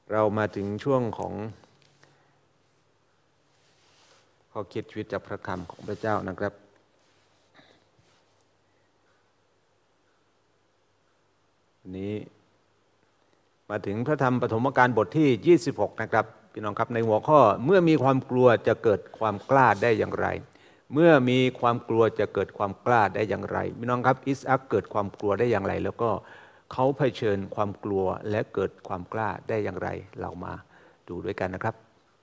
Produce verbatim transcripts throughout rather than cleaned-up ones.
เรามาถึงช่วงของข้อคิดชีวิตจากพระคำของพระเจ้านะครับวันนี้มาถึงพระธรรมปฐมกาลบทที่ยี่สิบหกนะครับพี่น้องครับในหัวข้อเมื่อมีความกลัวจะเกิดความกล้าได้อย่างไรเมื่อมีความกลัวจะเกิดความกล้าได้อย่างไรพี่น้องครับอิสอัคเกิดความกลัวได้อย่างไรแล้วก็เขาเผชิญความกลัวและเกิดความกล้าได้อย่างไรเรามาดูด้วยกันนะครับ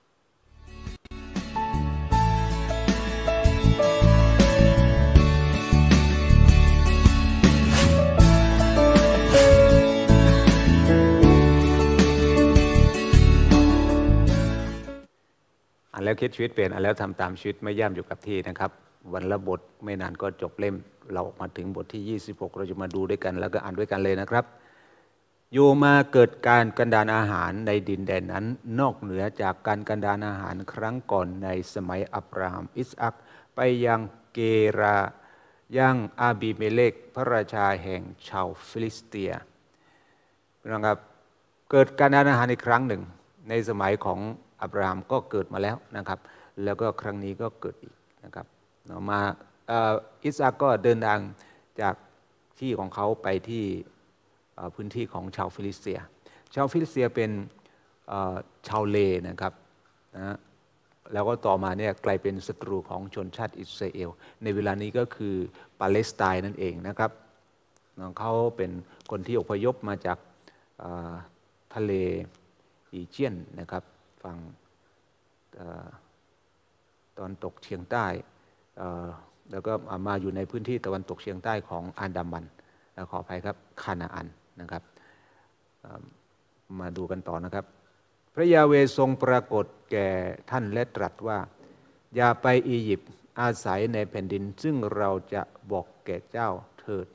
อ่านแล้วคิดชีวิตเป็นอ่านแล้วทำตามชีวิตไม่ย่ำอยู่กับที่นะครับวันละบทไม่นานก็จบเล่มเรามาถึงบทที่ยี่สิบหกเราจะมาดูด้วยกันแล้วก็อ่านด้วยกันเลยนะครับโยมาเกิดการกันดารอาหารในดินแดนนั้นนอกเหนือจากการกันดารอาหารครั้งก่อนในสมัยอับราฮัมอิสอัคไปยังเกรายังอาบีเมเลกพระราชาแห่งชาวฟิลิสเตียนะครับเกิดการดารอาหารอีกครั้งหนึ่งในสมัยของอับราฮัมก็เกิดมาแล้วนะครับแล้วก็ครั้งนี้ก็เกิดอีกนะครับมาอิสอัคก็เดินทางจากที่ของเขาไปที่พื้นที่ของชาวฟิลิสเตียชาวฟิลิสเตียเป็นชาวเลนะครับนะแล้วก็ต่อมาเนี่ยกลายเป็นศัตรูของชนชาติอิสราเอลในเวลานี้ก็คือปาเลสไตน์นั่นเองนะครับเขาเป็นคนที่อพยพมาจากทะเลอีเจียนนะครับฝั่งตอนตกเฉียงใต้แล้วก็มาอยู่ในพื้นที่ตะวันตกเฉียงใต้ของอันดามันขออภัยครับคานาอันนะครับมาดูกันต่อนะครับพระยาเวห์ทรงปรากฏแก่ท่านและตรัสว่าอย่าไปอียิปต์อาศัยในแผ่นดินซึ่งเราจะบอกแก่เจ้าเถิด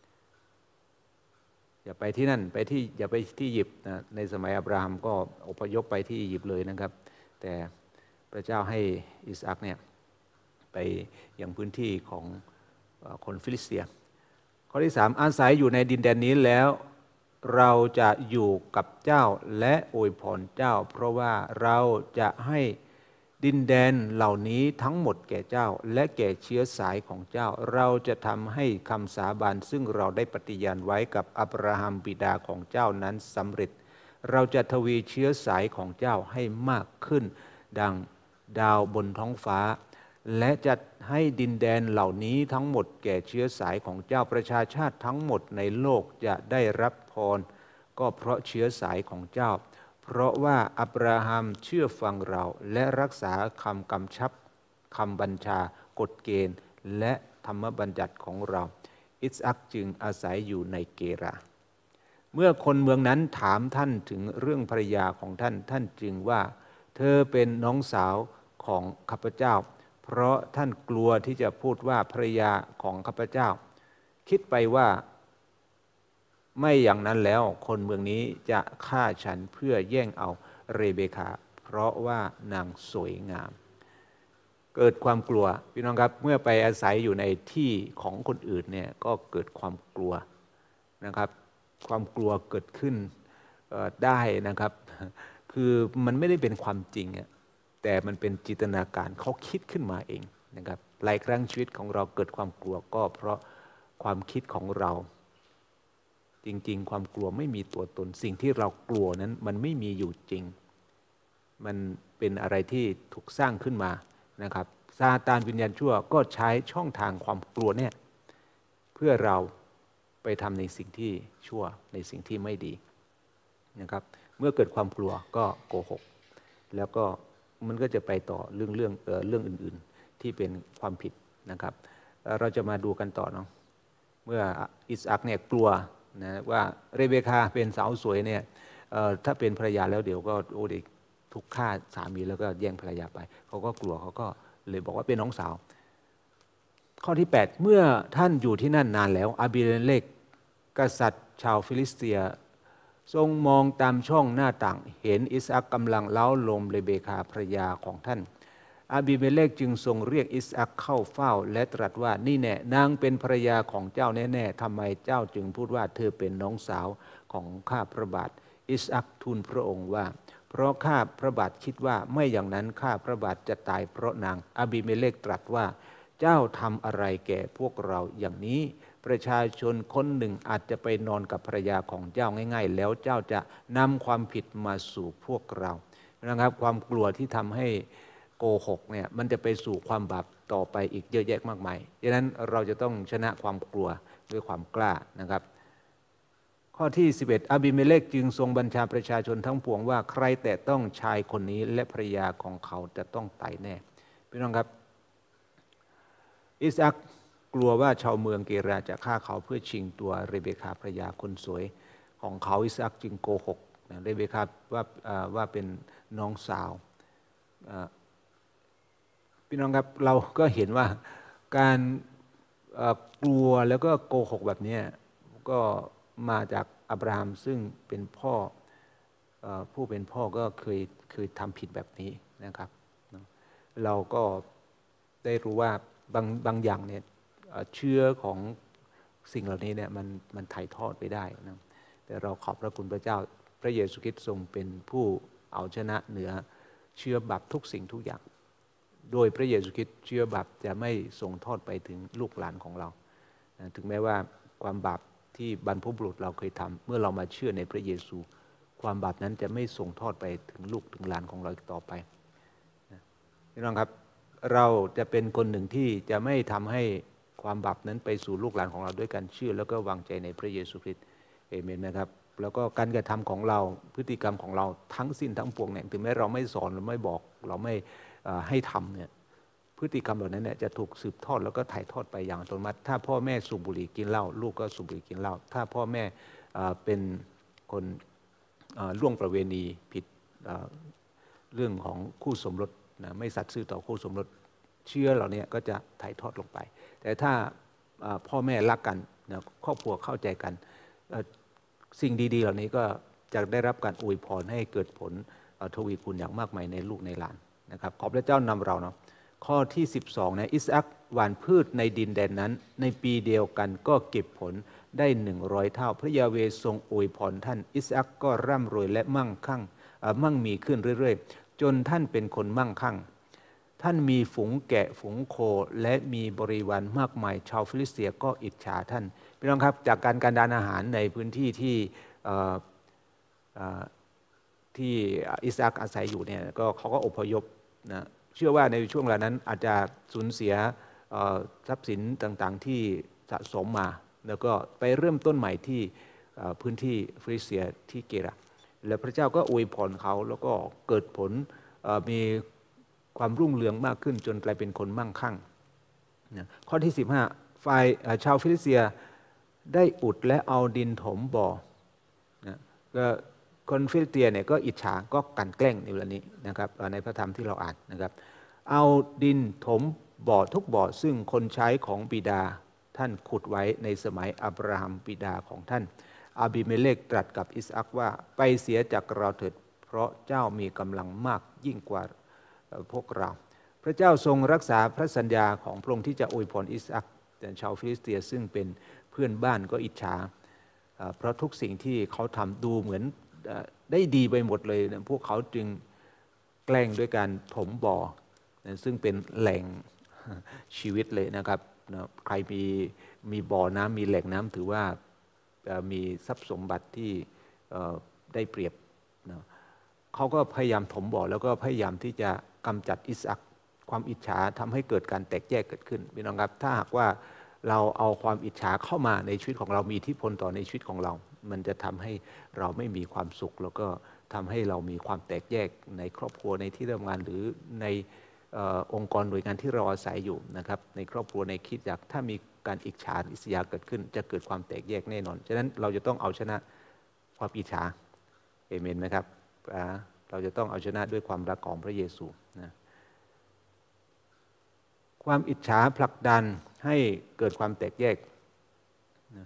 อย่าไปที่นั่นไปที่อย่าไปที่อียิปต์นะในสมัยอับราฮัมก็อพยพไปที่อียิปต์เลยนะครับแต่พระเจ้าให้อิสอัคเนี่ยไปยังพื้นที่ของคนฟิลิสเตียข้อที่สามอาศัยอยู่ในดินแดนนี้แล้วเราจะอยู่กับเจ้าและอวยพรเจ้าเพราะว่าเราจะให้ดินแดนเหล่านี้ทั้งหมดแก่เจ้าและแก่เชื้อสายของเจ้าเราจะทำให้คำสาบานซึ่งเราได้ปฏิญาณไว้กับอับราฮัมบิดาของเจ้านั้นสำเร็จเราจะทวีเชื้อสายของเจ้าให้มากขึ้นดังดาวบนท้องฟ้าและจะให้ดินแดนเหล่านี้ทั้งหมดแก่เชื้อสายของเจ้าประชาชาติทั้งหมดในโลกจะได้รับพรก็เพราะเชื้อสายของเจ้าเพราะว่าอับราฮัมเชื่อฟังเราและรักษาคำกำชับคำบัญชากฎเกณฑ์และธรรมบัญญัติของเราอิสอัคจึงอาศัยอยู่ในเกราเมื่อคนเมืองนั้นถามท่านถึงเรื่องภรรยาของท่านท่านจึงว่าเธอเป็นน้องสาวของข้าพเจ้าเพราะท่านกลัวที่จะพูดว่าภรรยาของข้าพเจ้าคิดไปว่าไม่อย่างนั้นแล้วคนเมืองนี้จะฆ่าฉันเพื่อแย่งเอาเรเบคาเพราะว่านางสวยงามเกิดความกลัวพี่น้องครับเมื่อไปอาศัยอยู่ในที่ของคนอื่นเนี่ยก็เกิดความกลัวนะครับความกลัวเกิดขึ้นได้นะครับคือมันไม่ได้เป็นความจริงแต่มันเป็นจินตนาการเขาคิดขึ้นมาเองนะครับหลายครั้งชีวิตของเราเกิดความกลัวก็เพราะความคิดของเราจริงๆความกลัวไม่มีตัวตนสิ่งที่เรากลัวนั้นมันไม่มีอยู่จริงมันเป็นอะไรที่ถูกสร้างขึ้นมานะครับซาตานวิญญาณชั่วก็ใช้ช่องทางความกลัวเนี่ยเพื่อเราไปทำในสิ่งที่ชั่วในสิ่งที่ไม่ดีนะครับเมื่อเกิดความกลัวก็โกหกแล้วก็มันก็จะไปต่อเรื่องเรื่องเอ่อเรื่องอื่นๆที่เป็นความผิดนะครับเราจะมาดูกันต่อเนาะเมื่ออิสอัคเนี่ยกลัวนะว่าเรเบคาเป็นสาวสวยเนี่ยถ้าเป็นภรรยาแล้วเดี๋ยวก็โอ้เด็กถูกฆ่าสามีแล้วก็แย่งภรรยาไปเขาก็กลัวเขาก็เลยบอกว่าเป็นน้องสาวข้อที่แปดเมื่อท่านอยู่ที่นั่นนานแล้วอาบิเมเลกกษัตริย์ชาวฟิลิสเตียทรงมองตามช่องหน้าต่างเห็นอิสอัคกำลังเล้าลมเรเบคาภรรยาของท่านอาบิเมเลกจึงทรงเรียกอิสอัคเข้าเฝ้าและตรัสว่านี่แน่นางเป็นภรรยาของเจ้าแน่ๆทำไมเจ้าจึงพูดว่าเธอเป็นน้องสาวของข้าพระบาทอิสอัคทูลพระองค์ว่าเพราะข้าพระบาทคิดว่าไม่อย่างนั้นข้าพระบาทจะตายเพราะนางอบิเมเลกตรัสว่าเจ้าทำอะไรแก่พวกเราอย่างนี้ประชาชนคนหนึ่งอาจจะไปนอนกับภรรยาของเจ้าง่ายๆแล้วเจ้าจะนำความผิดมาสู่พวกเรานะครับความกลัวที่ทำให้โกหกเนี่ยมันจะไปสู่ความบาปต่อไปอีกเยอะแยะมากมายดังนั้นเราจะต้องชนะความกลัวด้วยความกล้านะครับข้อที่สิบเอ็ดอบิเมเลกจึงทรงบัญชาประชาชนทั้งปวงว่าใครแต่ต้องชายคนนี้และภรรยาของเขาจะต้องตายแน่พี่น้องครับอิสอัคกลัวว่าชาวเมืองเกราจะฆ่าเขาเพื่อชิงตัวเรเบคาภรรยาคนสวยของเขาอิสอัคจึงโกหกเรเบคาว่าว่าเป็นน้องสาวพี่น้องครับเราก็เห็นว่าการกลัวแล้วก็โกหกแบบนี้ก็มาจากอับราฮัมซึ่งเป็นพ่อผู้เป็นพ่อก็เคยเคยทำผิดแบบนี้นะครับเราก็ได้รู้ว่าบางบางอย่างเนี่ยเชื้อของสิ่งเหล่านี้เนี่ยมันมันถ่ายทอดไปได้นะแต่เราขอบพระคุณพระเจ้าพระเยซูคริสต์ทรงเป็นผู้เอาชนะเหนือเชื้อบาปทุกสิ่งทุกอย่างโดยพระเยซูคริสต์เชื้อบาปจะไม่ส่งทอดไปถึงลูกหลานของเราถึงแม้ว่าความบาปที่บรรพบุรุษเราเคยทำเมื่อเรามาเชื่อในพระเยซูความบาปนั้นจะไม่ส่งทอดไปถึงลูกถึงหลานของเราต่อไปพี่น้องครับเราจะเป็นคนหนึ่งที่จะไม่ทำให้ความบาปนั้นไปสู่ลูกหลานของเราด้วยการเชื่อแล้วก็วางใจในพระเยซูคริสต์เอเมนนะครับแล้วก็การกระทำของเราพฤติกรรมของเราทั้งสิ้นทั้งปวงเนี่ยถึงแม้เราไม่สอนหรือไม่บอกเราไม่ให้ทำเนี่ยพฤติกรรมเหล่านั้นเนี่ยจะถูกสืบทอดแล้วก็ถ่ายทอดไปอย่างอัตโนมัติถ้าพ่อแม่สูบบุหรี่กินเหล้าลูกก็สูบบุหรี่กินเหล้าถ้าพ่อแม่เป็นคนล่วงประเวณีผิดเรื่องของคู่สมรสนะไม่สัตย์ซื่อต่อคู่สมรสเชื้อเหล่านี้ก็จะถ่ายทอดลงไปแต่ถ้าพ่อแม่รักกันนะครอบครัวเข้าใจกันสิ่งดีๆเหล่านี้ก็จะได้รับการอวยพรให้เกิดผลทวีคูณอย่างมากมายในลูกในหลานนะครับขอพระเจ้านำเราเนาะข้อที่สิบสองนะอิสอัคหว่านพืชในดินแดนนั้นในปีเดียวกันก็เก็บผลได้หนึ่งร้อยเท่าพระยาเวห์ทรงอวยพรท่านอิสอัคก็ร่ำรวยและมั่งคั่งมั่งมีขึ้นเรื่อยๆจนท่านเป็นคนมั่งคั่งท่านมีฝูงแกะฝูงโคและมีบริวารมากมายชาวฟิลิสเตียก็อิจฉาท่านพี่น้องครับจากการการดานอาหารในพื้นที่ที่ที่อิสอัคอาศัยอยู่เนี่ยก็เขาก็อพยพนะเชื่อว่าในช่วงเวลานั้นอาจจะสูญเสียทรัพย์สินต่างๆที่สะสมมาแล้วก็ไปเริ่มต้นใหม่ที่พื้นที่ฟิลิสเตียที่เกราและพระเจ้าก็อวยพรเขาแล้วก็เกิดผลมีความรุ่งเรืองมากขึ้นจนกลายเป็นคนมั่งคั่งข้อที่สิบห้าฝ่ายชาวฟิลิสเตียได้อุดและเอาดินถมบ่อนะก็คนฟิลิสเตียเนี่ยก็อิจฉาก็กันแกล้งในเวลานี้นะครับในพระธรรมที่เราอ่านนะครับเอาดินถมบ่อทุกบ่อซึ่งคนใช้ของบิดาท่านขุดไว้ในสมัยอับราฮัมบิดาของท่านอาบิเมเลกตรัสกับอิสอัคว่าไปเสียจากเราเถิดเพราะเจ้ามีกำลังมากยิ่งกว่าพวกเราพระเจ้าทรงรักษาพระสัญญาของพระองค์ที่จะอวยพรอิสอัคแต่ชาวฟิลิสเตียซึ่งเป็นเพื่อนบ้านก็อิจฉาเพราะทุกสิ่งที่เขาทำดูเหมือนได้ดีไปหมดเลยพวกเขาจึงแกล้งด้วยการถมบ่อซึ่งเป็นแหล่งชีวิตเลยนะครับใครมีมีบ่อน้ำมีแหล่งน้ำถือว่ามีทรัพย์สมบัติที่ได้เปรียบเขาก็พยายามถมบ่อแล้วก็พยายามที่จะกำจัดอิสอัคความอิจฉาทำให้เกิดการแตกแยกเกิดขึ้นพี่น้องครับถ้าหากว่าเราเอาความอิจฉาเข้ามาในชีวิตของเรามีอิทธิพลต่อในชีวิตของเรามันจะทำให้เราไม่มีความสุขแล้วก็ทำให้เรามีความแตกแยกในครอบครัวในที่ทำงานหรือในองค์กรหน่วยงานที่เราอาศัยอยู่นะครับในครอบครัวในคริสตจักรถ้ามีการอิจฉาอิษยาเกิดขึ้นจะเกิดความแตกแยกแน่นอนฉะนั้นเราจะต้องเอาชนะความอิจฉาเอเมนไหมครับเราจะต้องเอาชนะด้วยความรักของพระเยซูนะความอิจฉาผลักดันให้เกิดความแตกแยกนะ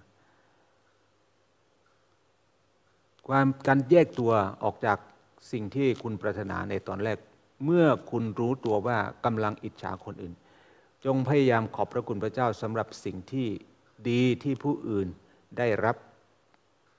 ความการแยกตัวออกจากสิ่งที่คุณปรารถนาในตอนแรกเมื่อคุณรู้ตัวว่ากำลังอิจฉาคนอื่นจงพยายามขอบพระคุณพระเจ้าสำหรับสิ่งที่ดีที่ผู้อื่นได้รับ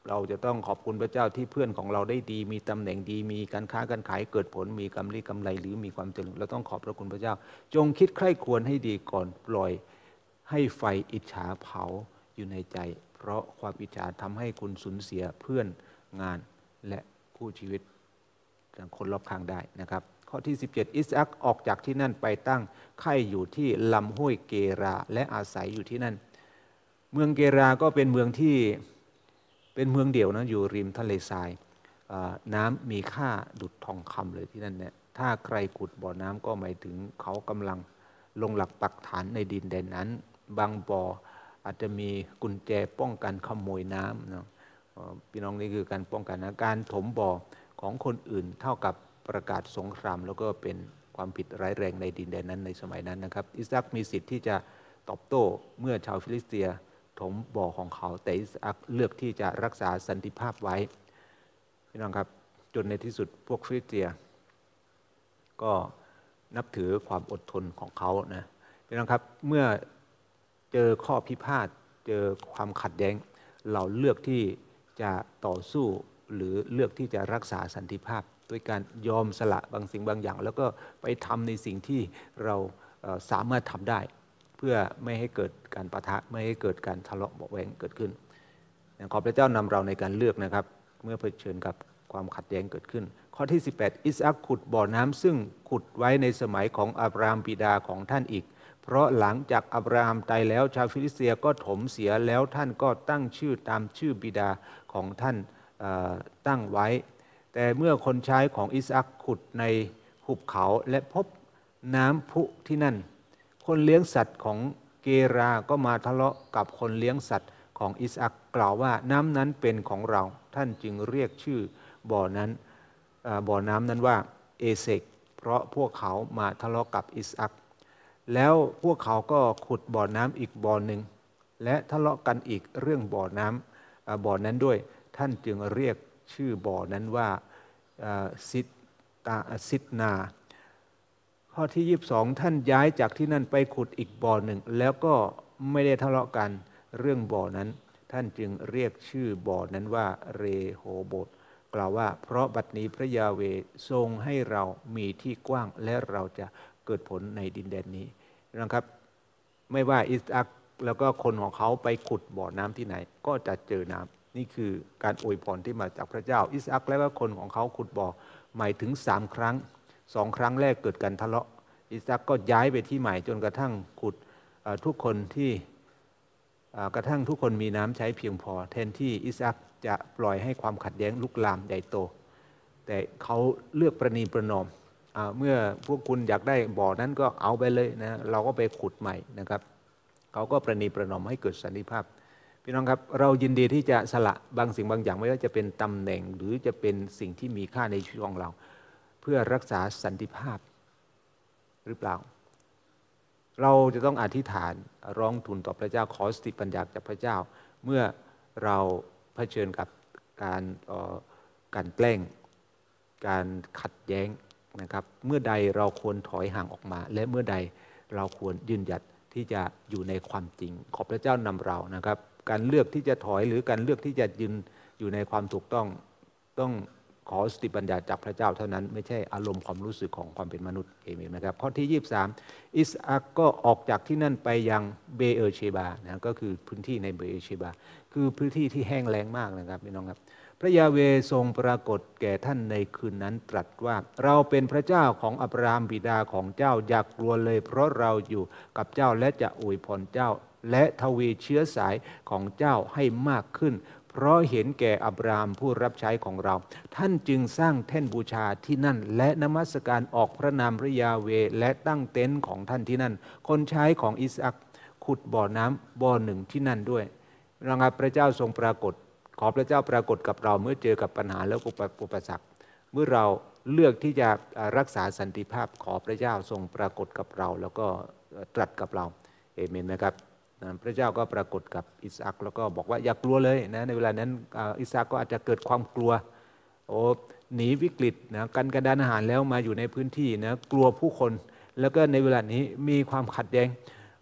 เราจะต้องขอบคุณพระเจ้าที่เพื่อนของเราได้ดีมีตำแหน่งดีมีการค้าการขายเกิดผลมีกำไรกำไรหรือมีความเจริญเราต้องขอบพระคุณพระเจ้าจงคิดใคร่ควรให้ดีก่อนปล่อยให้ไฟอิจฉาเผาอยู่ในใจเพราะความอิจฉาทำให้คุณสูญเสียเพื่อนงานและคู่ชีวิตคนรอบข้างได้นะครับข้อที่สิบเจ็ดอิสอัคออกจากที่นั่นไปตั้งค่ายอยู่ที่ลำห้วยเกราและอาศัยอยู่ที่นั่นเมืองเกราก็เป็นเมืองที่เป็นเมืองเดี่ยวนะอยู่ริมทะเลทรายน้ำมีค่าดุจทองคำเลยที่นั่นเนี่ยถ้าใครขุดบ่อน้ำก็หมายถึงเขากำลังลงหลักปักฐานในดินแดนนั้นบางบ่ออาจจะมีกุญแจป้องกันขโมยน้ำนะพี่น้องนี่คือการป้องกันนะการถมบ่อของคนอื่นเท่ากับประกาศสงครามแล้วก็เป็นความผิดร้ายแรงในดินแดนนั้นในสมัยนั้นนะครับอิสอัคมีสิทธิ์ที่จะตอบโต้เมื่อชาวฟิลิสเตียถมบ่อของเขาแต่อิสอัคเลือกที่จะรักษาสันติภาพไว้พี่น้องครับจนในที่สุดพวกฟิลิสเตียก็นับถือความอดทนของเขานะพี่น้องครับเมื่อเจอข้อพิพาทเจอความขัดแย้งเราเลือกที่จะต่อสู้หรือเลือกที่จะรักษาสันติภาพด้วยการยอมสละบางสิ่งบางอย่าง แล้วก็ไปทำในสิ่งที่เราสามารถทำได้เพื่อไม่ให้เกิดการปะทะไม่ให้เกิดการทะเลาะเบาะแว้งเกิดขึ้นขอพระเจ้านำเราในการเลือกนะครับเมื่อเผชิญกับความขัดแย้งเกิดขึ้นข้อที่สิบแปดอิสอัคขุดบ่อน้ำซึ่งขุดไว้ในสมัยของอับราฮัมบิดาของท่านอีกเพราะหลังจากอับราฮัมตายแล้วชาวฟิลิสเตียก็ถมเสียแล้วท่านก็ตั้งชื่อตามชื่อบิดาของท่านตั้งไว้แต่เมื่อคนใช้ของอิสอัคขุดในหุบเขาและพบน้ำพุที่นั่นคนเลี้ยงสัตว์ของเกราก็มาทะเลาะกับคนเลี้ยงสัตว์ของอิสอัคกล่าวว่าน้ำนั้นเป็นของเราท่านจึงเรียกชื่อบ่อนั้นบ่อน้ำนั้นว่าเอเซกเพราะพวกเขามาทะเลาะกับอิสอัคแล้วพวกเขาก็ขุดบ่อน้ำอีกบ่อหนึ่งและทะเลาะกันอีกเรื่องบ่อน้ำบ่อนั้นด้วยท่านจึงเรียกชื่อบ่อนั้นว่าซิตตาซิตนาข้อที่ยี่สิบสองท่านย้ายจากที่นั่นไปขุดอีกบ่อหนึ่งแล้วก็ไม่ได้ทะเลาะกันเรื่องบ่อนั้นท่านจึงเรียกชื่อบ่อนั้นว่าเรโฮโบตกล่าวว่าเพราะบัดนี้พระยาเวห์ทรงให้เรามีที่กว้างและเราจะเกิดผลในดินแดนนี้นะครับไม่ว่าอิสอัคแล้วก็คนของเขาไปขุดบ่อน้ำที่ไหนก็จะเจอน้ำนี่คือการอวยพรที่มาจากพระเจ้าอิสอัคและก็คนของเขาขุดบ่อหมายถึงสามครั้งสองครั้งแรกเกิดการทะเลาะอิสอัคก็ย้ายไปที่ใหม่จนกระทั่งขุดทุกคนที่กระทั่งทุกคนมีน้ำใช้เพียงพอแทนที่อิสอัคจะปล่อยให้ความขัดแย้งลุกลามใหญ่โตแต่เขาเลือกประนีประนอมเมื่อพวกคุณอยากได้บ่อนั้นก็เอาไปเลยนะเราก็ไปขุดใหม่นะครับเขาก็ประนีประนอมให้เกิดสันติภาพพี่น้องครับเรายินดีที่จะสละบางสิ่งบางอย่างไม่ว่าจะเป็นตำแหน่งหรือจะเป็นสิ่งที่มีค่าในชีวิตของเราเพื่อรักษาสันติภาพหรือเปล่าเราจะต้องอธิษฐานร้องทูลต่อพระเจ้าขอสติปัญญาจากพระเจ้าเมื่อเราเผชิญกับการการแกล้งการขัดแย้งนะครับเมื่อใดเราควรถอยห่างออกมาและเมื่อใดเราควรยืนหยัดที่จะอยู่ในความจริงขอพระเจ้านำเรานะครับการเลือกที่จะถอยหรือการเลือกที่จะยืนอยู่ในความถูกต้องต้องขอสติปัญญาจากพระเจ้าเท่านั้นไม่ใช่อารมณ์ความรู้สึกของความเป็นมนุษย์เองนะครับข้อที่ยี่สิบสามอิสอัคก็ออกจากที่นั่นไปยังเบเอเชบานะก็คือพื้นที่ในเบเอเชบาคือพื้นที่ที่แห้งแล้งมากนะครับพี่น้องครับพระยาเวห์ทรงปรากฏแก่ท่านในคืนนั้นตรัสว่าเราเป็นพระเจ้าของอับราฮัมบิดาของเจ้าอย่ากลัวเลยเพราะเราอยู่กับเจ้าและจะอวยพรเจ้าและทวีเชื้อสายของเจ้าให้มากขึ้นเพราะเห็นแก่อับราฮัมผู้รับใช้ของเราท่านจึงสร้างแท่นบูชาที่นั่นและนมัสการออกพระนามพระยาเวห์และตั้งเต็นท์ของท่านที่นั่นคนใช้ของอิสอัคขุดบ่อน้ำบ่อหนึ่งที่นั่นด้วยนะครับพระเจ้าทรงปรากฏขอพระเจ้าปรากฏกับเราเมื่อเจอกับปัญหาและอุปสรรคเมื่อเราเลือกที่จะรักษาสันติภาพขอพระเจ้าทรงปรากฏกับเราแล้วก็ตรัสกับเราเอเมนนะครับพระเจ้าก็ปรากฏกับอิสอัคแล้วก็บอกว่าอย่ากลัวเลยนะในเวลานั้นอิสอัคก็อาจจะเกิดความกลัวโอ้หนีวิกฤตนะกันกระดานอาหารแล้วมาอยู่ในพื้นที่นะกลัวผู้คนแล้วก็ในเวลานี้มีความขัดแย้ง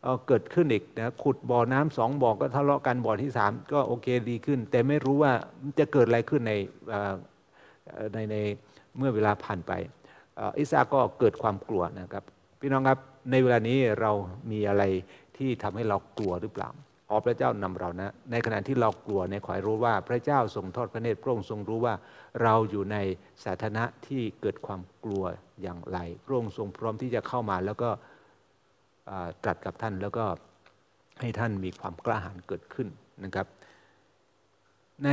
เกิดขึ้นอีกนะขุดบ่อน้ำสองบ่อก็ทะเลาะกันบ่อที่สามก็โอเคดีขึ้นแต่ไม่รู้ว่าจะเกิดอะไรขึ้นในในในเมื่อเวลาผ่านไปอิสาก็เกิดความกลัวนะครับพี่น้องครับในเวลานี้เรามีอะไรที่ทำให้เรากลัวหรือเปล่าขอพระเจ้านำเรานะในขณะที่เรากลัวเนี่ยขอให้รู้ว่าพระเจ้าทรงทอดพระเนตรพระองค์ทรงรู้ว่าเราอยู่ในสถานะที่เกิดความกลัวอย่างไรพระองค์ทรงพร้อมที่จะเข้ามาแล้วก็ตรัสกับท่านแล้วก็ให้ท่านมีความกล้าหาญเกิดขึ้นนะครับใน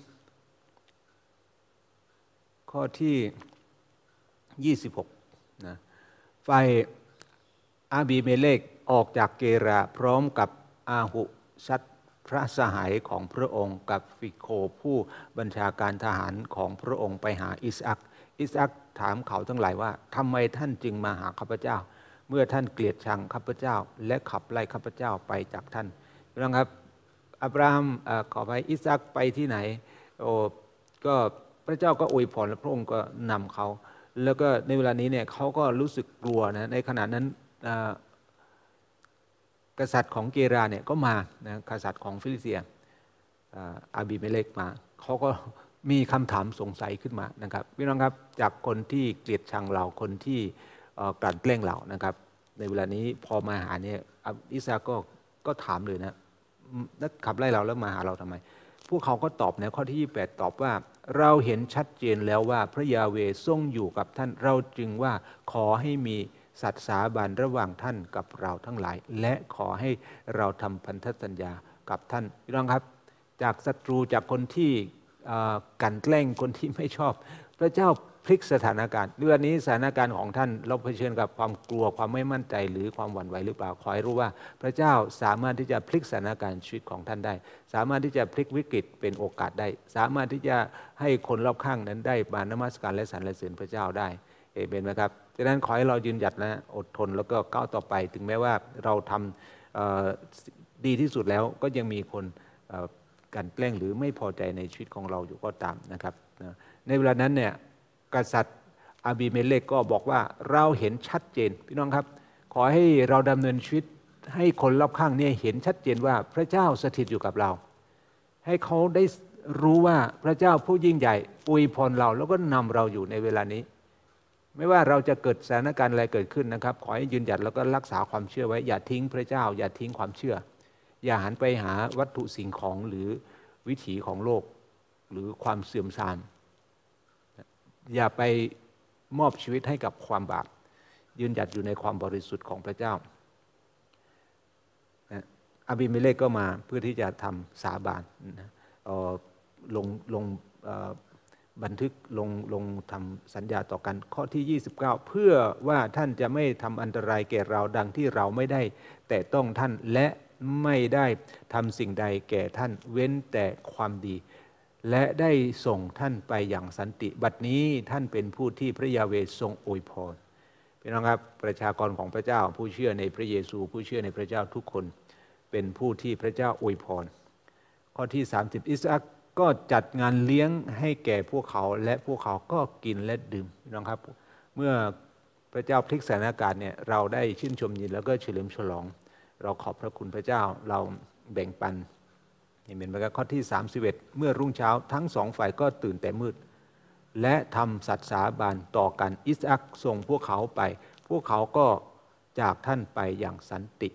ข้อที่ยี่สิบหกนะฝ่ายอาบีเมเลกออกจากเกราพร้อมกับอาหุชัดพระสหายของพระองค์กับฟิโคผู้บัญชาการทหารของพระองค์ไปหาอิสอัคอิสอัคถามเขาทั้งหลายว่าทำไมท่านจึงมาหาข้าพเจ้าเมื่อท่านเกลียดชังข้าพเจ้าและขับไล่ข้าพเจ้าไปจากท่านนะครับอับราฮัมขอไปอิสอัคไปที่ไหนโอ้ก็พระเจ้าก็อวยพรและพระองค์ก็นำเขาแล้วก็ในเวลานี้เนี่ยเขาก็รู้สึกกลัวนะในขณะนั้นกษัตริย์ของเกราเนี่ยก็มานะกษัตริย์ของฟิลิสเตียอาบีเมเลกมาเขาก็มีคำถามสงสัยขึ้นมานะครับพี่น้องครับจากคนที่เกลียดชังเราคนที่กลั่นแกล้งเรานะครับในเวลานี้พอมาหาเนี่ยอิสาก็ก็ถามเลยนะนักขับไล่เราแล้วมาหาเราทำไมพวกเขาก็ตอบในข้อที่ยี่สิบแปดตอบว่าเราเห็นชัดเจนแล้วว่าพระยาเวห์ทรงอยู่กับท่านเราจึงว่าขอให้มีสัตย์สาบานระหว่างท่านกับเราทั้งหลายและขอให้เราทำพันธสัญญากับท่านพี่น้องครับจากศัตรูจากคนที่กันแกล้งคนที่ไม่ชอบพระเจ้าพลิกสถานการณ์เรื่องนี้สถานการณ์ของท่านเราเผชิญกับความกลัวความไม่มั่นใจหรือความหวั่นไหวหรือเปล่าขอให้รู้ว่าพระเจ้าสามารถที่จะพลิกสถานการณ์ชีวิตของท่านได้สามารถที่จะพลิกวิกฤตเป็นโอกาสได้สามารถที่จะให้คนรอบข้างนั้นได้มานมัสการและสรรเสริญพระเจ้าได้เอเมนไหมครับดังนั้นขอให้เรายืนหยัดนะอดทนแล้วก็ก้าวต่อไปถึงแม้ว่าเราทำดีที่สุดแล้วก็ยังมีคนกันแกล้งหรือไม่พอใจในชีวิตของเราอยู่ก็ตามนะครับในเวลานั้นเนี่ยกษัตริย์อาบีเมเลกก็บอกว่าเราเห็นชัดเจนพี่น้องครับขอให้เราดำเนินชีวิตให้คนรอบข้างเนี่ยเห็นชัดเจนว่าพระเจ้าสถิตอยู่กับเราให้เขาได้รู้ว่าพระเจ้าผู้ยิ่งใหญ่อวยพรเราแล้วก็นำเราอยู่ในเวลานี้ไม่ว่าเราจะเกิดสถานการณ์อะไรเกิดขึ้นนะครับขอให้ยืนหยัดแล้วก็รักษาความเชื่อไว้อย่าทิ้งพระเจ้าอย่าทิ้งความเชื่ออย่าหันไปหาวัตถุสิ่งของหรือวิถีของโลกหรือความเสื่อมทรามอย่าไปมอบชีวิตให้กับความบาปยืนหยัดอยู่ในความบริสุทธิ์ของพระเจ้าอาบิเมเลกก็มาเพื่อที่จะทำสาบานลงลงบันทึกลงลงทำสัญญาต่อกันข้อที่ยี่สิบเก้าเพื่อว่าท่านจะไม่ทำอันตรายแก่เราดังที่เราไม่ได้แต่ต้องท่านและไม่ได้ทำสิ่งใดแก่ท่านเว้นแต่ความดีและได้ส่งท่านไปอย่างสันติบัดนี้ท่านเป็นผู้ที่พระยาเวห์ทรงอวยพรพี่น้องครับประชากรของพระเจ้าผู้เชื่อในพระเยซูผู้เชื่อในพระเจ้าทุกคนเป็นผู้ที่พระเจ้าอวยพรข้อที่สามสิบอิสอัคก็จัดงานเลี้ยงให้แก่พวกเขาและพวกเขาก็กินและดื่มพี่น้องครับเมื่อพระเจ้าพลิกสถานการณ์เนี่ยเราได้ชื่นชมยินแล้วก็เฉลิมฉลองเราขอบพระคุณพระเจ้าเราแบ่งปันเห็นไหมครับข้อที่สามสิบเอ็ดเมื่อรุ่งเช้าทั้งสองฝ่ายก็ตื่นแต่มืดและทำสัตย์สาบานต่อกันอิสอัคส่งพวกเขาไปพวกเขาก็จากท่านไปอย่างสันติ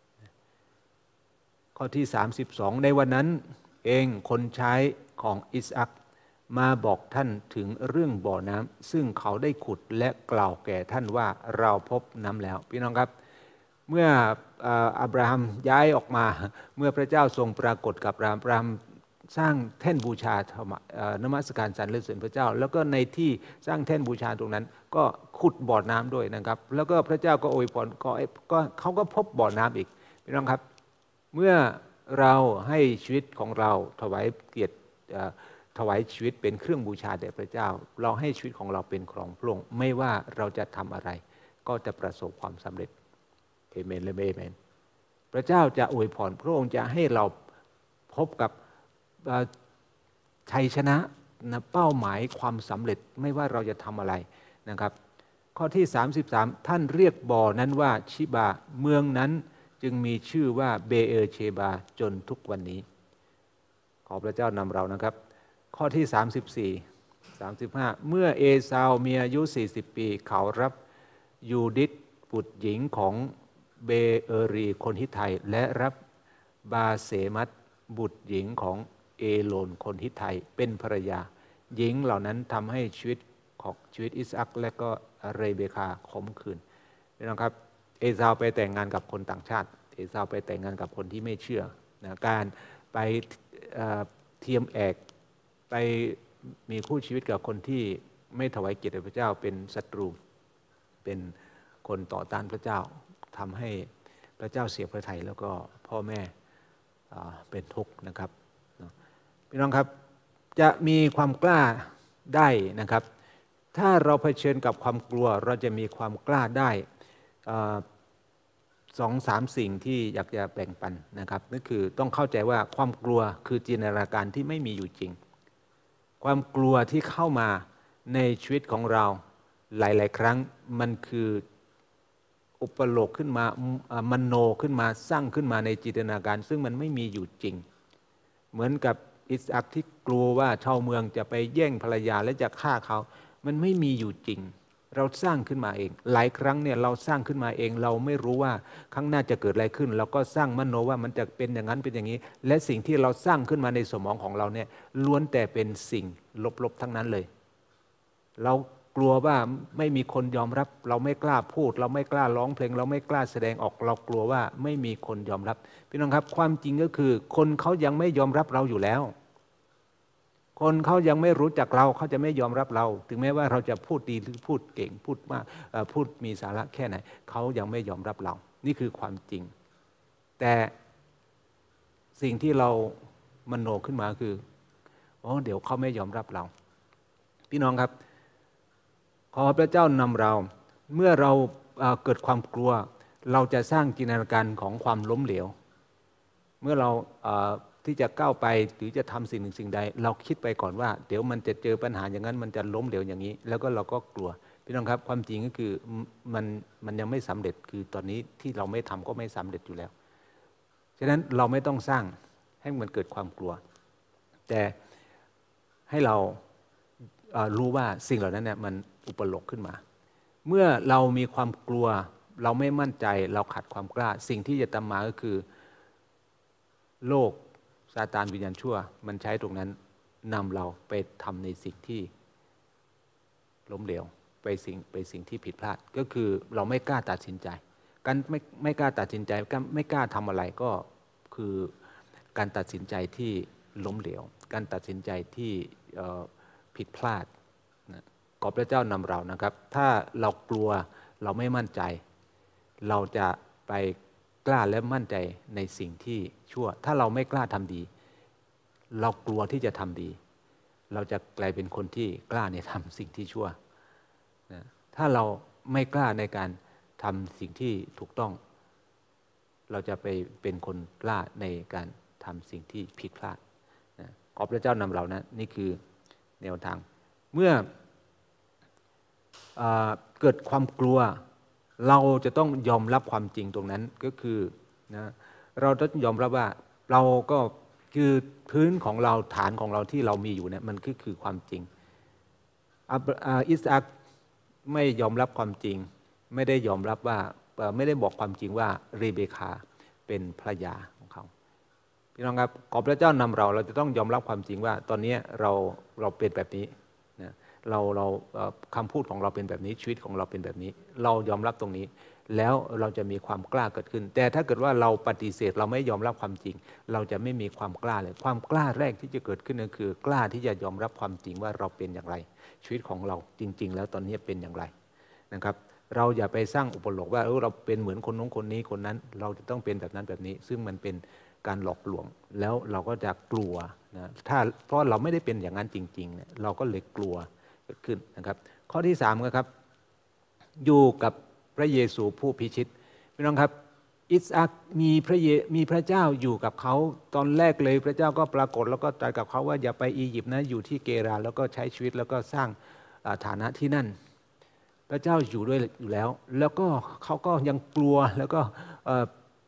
ข้อที่สามสิบสองในวันนั้นเองคนใช้ของอิสอัคมาบอกท่านถึงเรื่องบ่อน้ำซึ่งเขาได้ขุดและกล่าวแก่ท่านว่าเราพบน้ำแล้วพี่น้องครับเมื่ออับราฮัมย้ายออกมาเมื่อพระเจ้าทรงปรากฏกับอับราฮัมสร้างแท่นบูชานมัสการสรรเสริญพระเจ้าแล้วก็ในที่สร้างแท่นบูชาตรงนั้นก็ขุดบ่อน้ำด้วยนะครับแล้วก็พระเจ้าก็อวยพรก็เขาก็พบบ่อน้ำอีกพี่น้องครับเมื่อเราให้ชีวิตของเราถวายเกียรติถวายชีวิตเป็นเครื่องบูชาแด่พระเจ้าเราให้ชีวิตของเราเป็นของพระองค์ไม่ว่าเราจะทำอะไรก็จะประสบความสำเร็จเอเมนและเอเมนพระเจ้าจะอวยพรพระองค์จะให้เราพบกับชัยชนะนะเป้าหมายความสำเร็จไม่ว่าเราจะทำอะไรนะครับข้อที่สามสิบสามท่านเรียกบ่อนั้นว่าชิบาเมืองนั้นจึงมีชื่อว่าเบเอเชบาจนทุกวันนี้ขอพระเจ้านำเรานะครับข้อที่สามสิบสี่ สามสิบห้าเมื่อเอซาวมีอายุสี่สิบปีเขารับยูดิธบุตรหญิงของเบเอรีคนฮิตไทและรับบาเสมัตบุตรหญิงของเอโลนคนฮิตไทเป็นภรรยาหญิงเหล่านั้นทำให้ชีวิตของชีวิตอิสอัคและก็เรเบคาขมขื่นนะครับเอซาวไปแต่งงานกับคนต่างชาติเอซาวไปแต่งงานกับคนที่ไม่เชื่อนะการไปเทียมแอกไปมีคู่ชีวิตกับคนที่ไม่ถวายเกียรติพระเจ้าเป็นศัตรูเป็นคนต่อต้านพระเจ้าทำให้พระเจ้าเสียพระทัยแล้วก็พ่อแม่เป็นทุกข์นะครับพี่น้องครับจะมีความกล้าได้นะครับถ้าเราเผชิญกับความกลัวเราจะมีความกล้าได้สองสามสิ่งที่อยากจะแบ่งปันนะครับนั่นคือต้องเข้าใจว่าความกลัวคือจินตนาการที่ไม่มีอยู่จริงความกลัวที่เข้ามาในชีวิตของเราหลายๆครั้งมันคืออุปโลกขึ้นมามโนขึ้นมาสร้างขึ้นมาในจินตนาการซึ่งมันไม่มีอยู่จริงเหมือนกับอิสอัคที่กลัวว่าชาวเมืองจะไปแย่งภรรยาและจะฆ่าเขามันไม่มีอยู่จริงเราสร้างขึ้นมาเองหลายครั้งเนี่ยเราสร้างขึ้นมาเองเราไม่รู้ว่าข้างหน้าจะเกิดอะไรขึ้นเราก็สร้างมโนว่ามันจะเป็นอย่างนั้นเป็นอย่างนี้และสิ่งที่เราสร้างขึ้นมาในสมองของเราเนี่ยล้วนแต่เป็นสิ่งลบๆทั้งนั้นเลยเรากลัวว่าไม่มีคนยอมรับเราไม่กล้าพูดเราไม่กล้าร้องเพลงเราไม่กล้าแสดงออกเรากลัวว่าไม่มีคนยอมรับพี่น้องครับความจริงก็คือคนเขายังไม่ยอมรับเราอยู่แล้วคนเขายังไม่รู้จักเราเขาจะไม่ยอมรับเราถึงแม้ว่าเราจะพูดดีหรือพูดเก่งพูดมากพูดมีสาระแค่ไหนเขายังไม่ยอมรับเรานี่คือความจริงแต่สิ่งที่เรามโนขึ้นมาคืออ๋อเดี๋ยวเขาไม่ยอมรับเราพี่น้องครับขอพระเจ้านำเราเมื่อเราเกิดความกลัวเราจะสร้างจินตนาการของความล้มเหลวเมื่อเราที่จะก้าวไปหรือจะทำสิ่งหนึ่งสิ่งใดเราคิดไปก่อนว่าเดี๋ยวมันจะเจอปัญหาอย่างนั้นมันจะล้มเหลวอย่างนี้แล้วก็เราก็กลัวพี่น้องครับความจริงก็คือมันมันยังไม่สำเร็จคือตอนนี้ที่เราไม่ทำก็ไม่สำเร็จอยู่แล้วฉะนั้นเราไม่ต้องสร้างให้มันเกิดความกลัวแต่ให้เรารู้ว่าสิ่งเหล่านั้นเนี่ยมันอุปโลกขึ้นมาเมื่อเรามีความกลัวเราไม่มั่นใจเราขาดความกล้าสิ่งที่จะตามมาก็คือโลกซาตานวิญญาณชั่วมันใช้ตรงนั้นนำเราไปทำในสิ่งที่ล้มเหลวไปสิ่งไปสิ่งที่ผิดพลาดก็คือเราไม่กล้าตัดสินใจการไม่ไม่กล้าตัดสินใจไม่กล้าทำอะไรก็คือการตัดสินใจที่ล้มเหลวการตัดสินใจที่ผิดพลาดนะขอพระเจ้านำเรานะครับถ้าเรากลัวเราไม่มั่นใจเราจะไปกล้าและมั่นใจในสิ่งที่ชั่วถ้าเราไม่กล้าทำดีเรากลัวที่จะทำดีเราจะกลายเป็นคนที่กล้าในทำสิ่งที่ชั่วนะถ้าเราไม่กล้าในการทำสิ่งที่ถูกต้องเราจะไปเป็นคนกล้าในการทำสิ่งที่ผิดพลาดนะขอพระเจ้านำเรานะนี่คือแนวทางเมื่อเอ่อเกิดความกลัวเราจะต้องยอมรับความจริงตรงนั้นก็คือนะเราต้องยอมรับว่าเราก็คือพื้นของเราฐานของเราที่เรามีอยู่เนี่ยมันก็คือความจริงอิสอัคไม่ยอมรับความจริงไม่ได้ยอมรับว่าไม่ได้บอกความจริงว่าเรเบคาเป็นภรรยาของเขาพี่น้องครับขอพระเจ้านำเราเราจะต้องยอมรับความจริงว่าตอนนี้เราเราเป็นแบบนี้นะเราเราคำพูดของเราเป็นแบบนี้ชีวิตของเราเป็นแบบนี้เรายอมรับตรงนี้แล้วเราจะมีความกล้าเกิดขึ้นแต่ถ้าเกิดว่าเราปฏิเสธเราไม่ยอมรับความจริงเราจะไม่มีความกล้าเลยความกล้าแรกที่จะเกิดขึ้นก็คือกล้าที่จะยอมรับความจริงว่าเราเป็นอย่างไรชีวิตของเราจริงๆแล้วตอนนี้เป็นอย่างไรนะครับเราอย่าไปสร้างอุปโลกว่าเออเราเป็นเหมือนคนนู้นคนนี้คนนั้นเราจะต้องเป็นแบบนั้นแบบนี้ซึ่งมันเป็นการหลอกลวงแล้วเราก็จะกลัวนะถ้าเพราะเราไม่ได้เป็นอย่างนั้นจริงๆเนี่ยเราก็เลยกลัวเกิดขึ้นนะครับข้อที่สามก็ครับอยู่กับพระเยซูผู้พิชิตพี่น้องครับอิสอัคมีพระเยมีพระเจ้าอยู่กับเขาตอนแรกเลยพระเจ้าก็ปรากฏแล้วก็ตรัสกับเขาว่าอย่าไปอียิปต์นะอยู่ที่เกราแล้วก็ใช้ชีวิตแล้วก็สร้างฐานะที่นั่นพระเจ้าอยู่ด้วยอยู่แล้วแล้วก็เขาก็ยังกลัวแล้วก็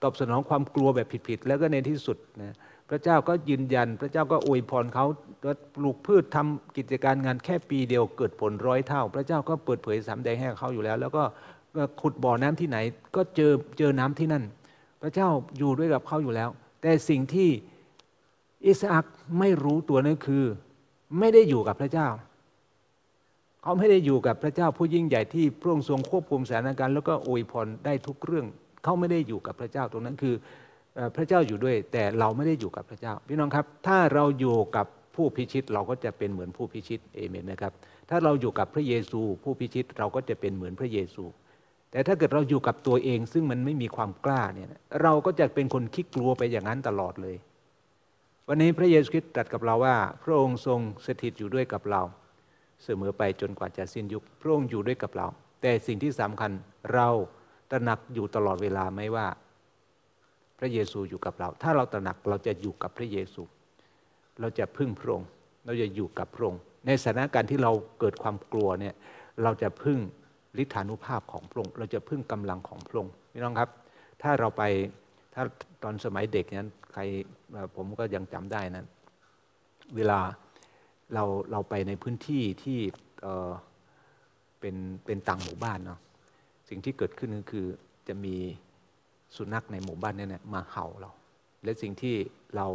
ตอบสนองความกลัวแบบผิดๆแล้วก็ในที่สุดนะพระเจ้าก็ยืนยันพระเจ้าก็อวยพรเขาปลูกพืชทำกิจการงานแค่ปีเดียวเกิดผลร้อยเท่าพระเจ้าก็เปิดเผยสำแดงให้เขาอยู่แล้วแล้วก็ขุดบ่อน้ำที่ไหนก็เจอเจอน้ำที่นั่นพระเจ้าอยู่ด้วยกับเขาอยู่แล้วแต่สิ่งที่อิสอัคไม่รู้ตัวนั่นคือไม่ได้อยู่กับพระเจ้าเขาไม่ได้อยู่กับพระเจ้าผู้ยิ่งใหญ่ที่พระองค์ทรงควบคุมสถานการณ์แล้วก็อวยพรได้ทุกเรื่องเขาไม่ได้อยู่กับพระเจ้าตรงนั้นคือพระเจ้าอยู่ด้วยแต่เราไม่ได้อยู่กับพระเจ้าพี่น้องครับถ้าเราอยู่กับผู้พิชิตเราก็จะเป็นเหมือนผู้พิชิตเอเมนนะครับถ้าเราอยู่กับพระเยซูผู้พิชิตเราก็จะเป็นเหมือนพระเยซูแต่ถ้าเกิดเราอยู่กับตัวเองซึ่งมันไม่มีความกล้าเนี่ยเราก็จะเป็นคนขี้กลัวไปอย่างนั้นตลอดเลยวันนี้พระเยซูคริสต์ตรัสกับเราว่าพระองค์ทรงสถิตอยู่ด้วยกับเราเสมอไปจนกว่าจะสิ้นยุคพระองค์อยู่ด้วยกับเราแต่สิ่งที่สำคัญเราตระหนักอยู่ตลอดเวลาไหมว่าพระเยซูอยู่กับเราถ้าเราตระหนักเราจะอยู่กับพระเยซูเราจะพึ่งพระองค์เราจะอยู่กับพระองค์ในสถานการณ์ที่เราเกิดความกลัวเนี่ยเราจะพึ่งฤทธานุภาพของพระองค์เราจะพึ่งกำลังของพระองค์พี่น้องครับถ้าเราไปถ้าตอนสมัยเด็กนั้นใครผมก็ยังจำได้นั้นเวลาเราเราไปในพื้นที่ที่เอ่อเป็นเป็นต่างหมู่บ้านเนาะสิ่งที่เกิดขึ้นก็คือจะมีสุนัขในหมู่บ้านเนี่ยมาเห่าเราและสิ่งที่เรา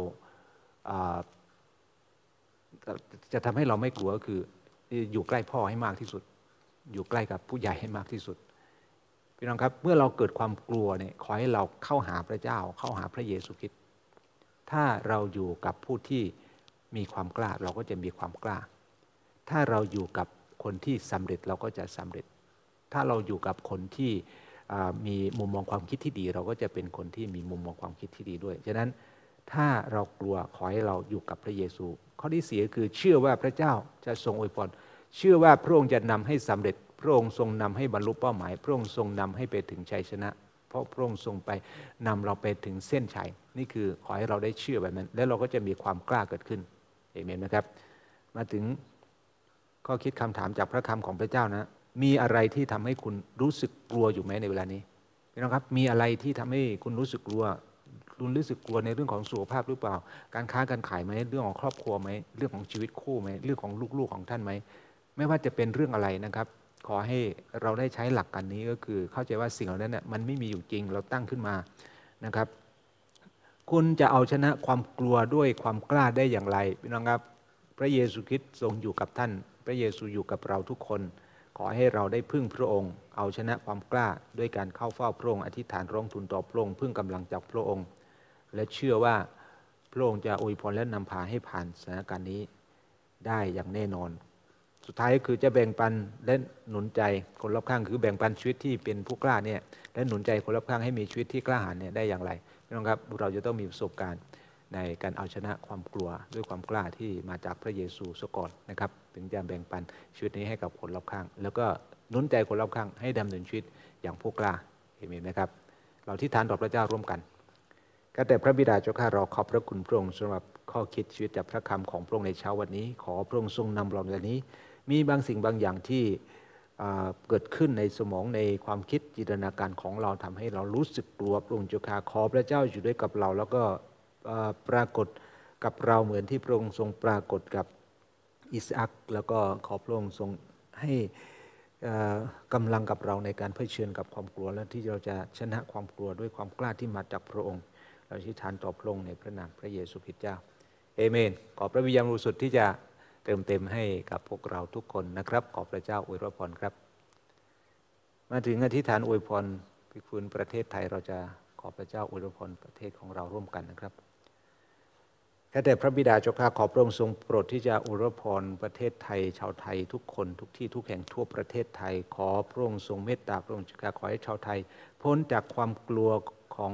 จะทำให้เราไม่กลัวก็คืออยู่ใกล้พ่อให้มากที่สุดอยู่ใกล้กับผู้ใหญ่ให้มากที่สุดพี่น้องครับเมื่อเราเกิดความกลัวเนี่ยขอให้เราเข้าหาพระเจ้าเข้าหาพระเยซูคริสต์ถ้าเราอยู่กับผู้ที่มีความกล้าเราก็จะมีความกล้าถ้าเราอยู่กับคนที่สำเร็จเราก็จะสำเร็จถ้าเราอยู่กับคนที่มีมุมมองความคิดที่ดีเราก็จะเป็นคนที่มีมุมมองความคิดที่ดีด้วยฉะนั้นถ้าเรากลัวขอให้เราอยู่กับพระเยซูข้อที่สี่คือเชื่อว่าพระเจ้าจะทรงอวยพรเชื่อว่าพระองค์จะนำให้สำเร็จพระองค์ทรงนำให้บรรลุเป้าหมายพระองค์ทรงนำให้ไปถึงชัยชนะเพราะพระองค์ทรงไปนำเราไปถึงเส้นชัยนี่คือขอให้เราได้เชื่อแบบนั้นแล้วเราก็จะมีความกล้าเกิดขึ้นเอเมนนะครับมาถึงข้อคิดคำถามจากพระคำของพระเจ้านะมีอะไรที่ทำให้คุณรู้สึกกลัวอยู่ไหมในเวลานี้พี่น้องครับมีอะไรที่ทำให้คุณรู้สึกกลัวคุณรู้สึกกลัวในเรื่องของสุขภาพหรือเปล่าการค้าการขายไหมเรื่องของครอบครัวไหมเรื่องของชีวิตคู่ไหมเรื่องของลูกๆของท่านไหมไม่ว่าจะเป็นเรื่องอะไรนะครับขอให้เราได้ใช้หลักการนี้ก็คือเข้าใจว่าสิ่งเหล่านั้นเนี่ยมันไม่มีอยู่จริงเราตั้งขึ้นมานะครับคุณจะเอาชนะความกลัวด้วยความกล้าได้อย่างไรพี่น้องครับพระเยซูคริสต์ทรงอยู่กับท่านพระเยซูอยู่กับเราทุกคนขอให้เราได้พึ่งพระองค์เอาชนะความกล้าด้วยการเข้าเฝ้าพระองค์อธิษฐานร้องทูลต่อพระองค์พึ่งกำลังจากพระองค์และเชื่อว่าพระองค์จะอวยพรและนำพาให้ผ่านสถานการณ์นี้ได้อย่างแน่นอนสุดท้ายก็คือจะแบ่งปันและหนุนใจคนรอบข้างคือแบ่งปันชีวิตที่เป็นผู้กล้าเนี่ยและหนุนใจคนรอบข้างให้มีชีวิตที่กล้าหาญเนี่ยได้อย่างไรพี่น้องครับเราจะต้องมีประสบการณ์ในการเอาชนะความกลัวด้วยความกล้าที่มาจากพระเยซูซะก่อนนะครับถึงจะแบ่งปันชีวิตนี้ให้กับคนรอบข้างแล้วก็หนุนใจคนรอบข้างให้ดำเนินชีวิตอย่างผู้กล้าเห็นไหมครับเราที่ฐานต่อพระเจ้าร่วมกันข้าแต่พระบิดาเจ้าข้าเราขอบพระคุณพระองค์สำหรับข้อคิดชีวิตจากพระคำของพระองค์ในเช้าวันนี้ขอพระองค์ทรงนำเราในวันนี้มีบางสิ่งบางอย่างที่เกิดขึ้นในสมองในความคิดจินตนาการของเราทำให้เรารู้สึกกลัวพระองค์เจ้าข้าขอพระเจ้าอยู่ด้วยกับเราแล้วก็ปรากฏกับเราเหมือนที่พระองค์ทรงปรากฏกับอิสอัคแล้วก็ขอพระองค์ทรงให้กำลังกับเราในการเผชิญกับความกลัวและที่เราจะชนะความกลัวด้วยความกล้าที่มาจากพระองค์เราอธิษฐานต่อพระองค์ในพระนามพระเยซูคริสต์เจ้าเอเมนขอพระวิญญาณบริสุทธิ์ที่จะเติมเต็มให้กับพวกเราทุกคนนะครับขอพระเจ้าอวยพรครับมาถึงอธิษฐานอวยพรพิคุณประเทศไทยเราจะขอพระเจ้าอวยพรประเทศของเราร่วมกันนะครับข้าแต่พระบิดาเจ้าข้าขอพระองค์ทรงโปรดที่จะอวยพรประเทศไทยชาวไทยทุกคนทุกที่ทุกแห่งทั่วประเทศไทยขอพระองค์ทรงเมตตาพระองค์เจ้าข้าขอให้ชาวไทยพ้นจากความกลัวของ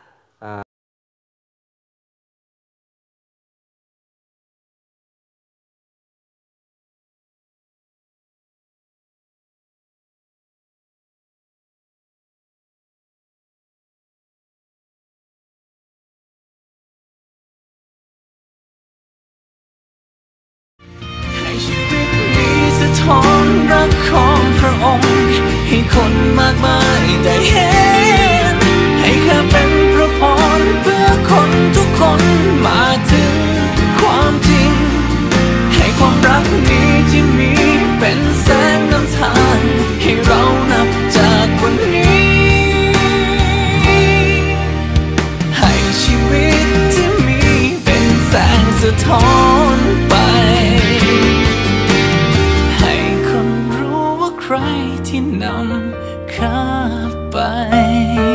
ท้องรักของพระองค์ให้คนมากมายได้เห็นให้ข้าเป็นมาถึงความจริงให้ความรักนี้ที่มีเป็นแสงนำทางให้เรานับจากวันนี้ให้ชีวิตที่มีเป็นแสงสะท้อนไปให้คนรู้ว่าใครที่นำข้าไป